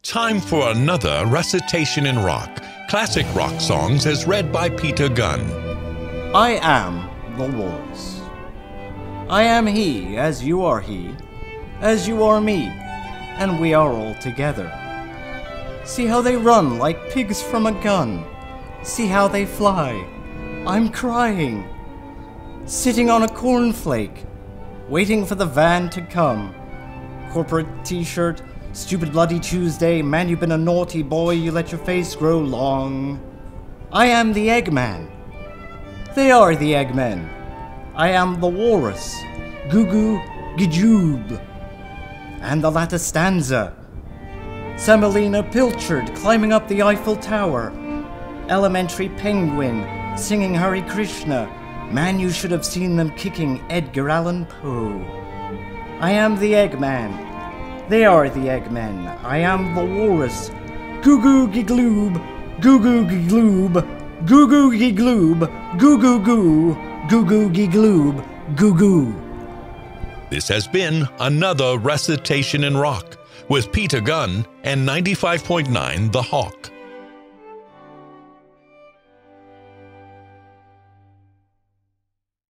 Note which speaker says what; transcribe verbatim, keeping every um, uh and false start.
Speaker 1: Time for another Recitation in Rock, classic rock songs as read by Peter Gunn.
Speaker 2: I am the walrus. I am he, as you are he, as you are me, and we are all together. See how they run like pigs from a gun. See how they fly. I'm crying. Sitting on a cornflake, waiting for the van to come. Corporate t-shirt, stupid bloody Tuesday, man, you've been a naughty boy, you let your face grow long. I am the Eggman. They are the Eggmen. I am the walrus, Goo Goo Gijoob. And the latter stanza. Semolina Pilchard climbing up the Eiffel Tower. Elementary Penguin singing Hare Krishna. Man, you should have seen them kicking Edgar Allan Poe. I am the Eggman. They are the Eggmen. I am the walrus. Goo Goo Gigloob. Goo Goo Gigloob. Goo Goo Gigloob. Goo Goo Goo. Goo Goo Gigloob. Goo Goo.
Speaker 1: This has been another Recitation in Rock with Peter Gunn and ninety-five point nine The Hawk.